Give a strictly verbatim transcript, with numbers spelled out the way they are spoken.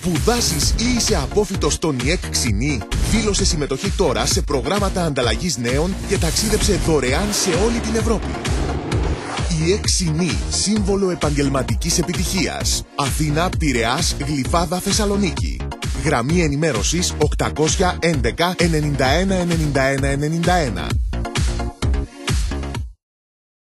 Σπουδάζεις ή είσαι απόφοιτος στον ΙΕΚ Ξινή? Δήλωσε συμμετοχή τώρα σε προγράμματα ανταλλαγής νέων και ταξίδεψε δωρεάν σε όλη την Ευρώπη. ΙΕΚ Ξινή, σύμβολο επαγγελματικής επιτυχίας. Αθήνα, Πειραιάς, Γλυφάδα, Θεσσαλονίκη. Γραμμή ενημέρωσης οκτακόσια έντεκα ενενήντα ένα ενενήντα ένα ενενήντα ένα.